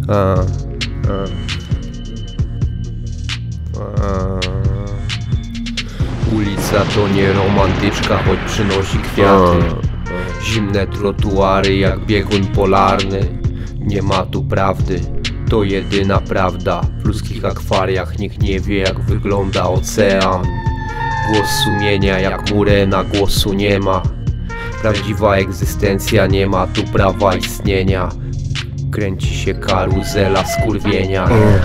Ulica to nie romantyczka, choć przynosi kwiaty. Zimne trotuary jak biegun polarny. Nie ma tu prawdy, to jedyna prawda. W ludzkich akwariach nikt nie wie, jak wygląda ocean. Głos sumienia jak murena, głosu nie ma. Prawdziwa egzystencja, nie ma tu prawa istnienia. Kręci się karuzela skurwienia.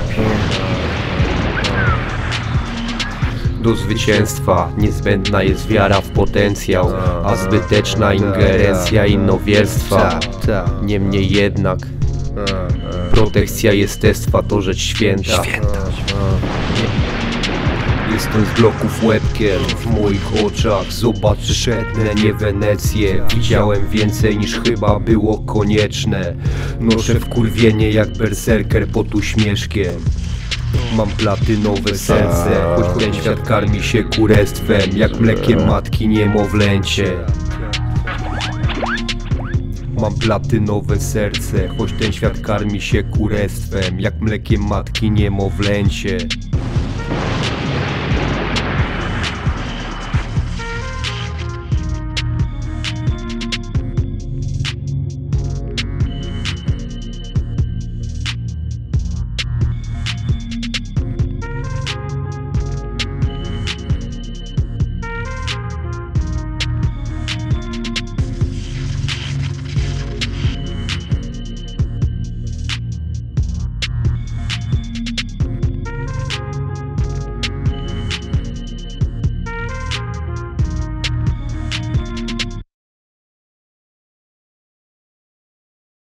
Do zwycięstwa niezbędna jest wiara w potencjał, a zbyteczna ingerencja innowierstwa. Niemniej jednak protekcja jestestwa to rzecz święta. Jestem z bloków łebkiem, w moich oczach zobaczysz Etnę, nie Wenecję. Widziałem więcej niż chyba było konieczne. Noszę wkurwienie jak berserker pod uśmieszkiem. Mam platynowe serce, choć ten świat karmi się kurestwem, jak mlekiem matki niemowlęcie. Mam platynowe serce, choć ten świat karmi się kurestwem, jak mlekiem matki niemowlęcie.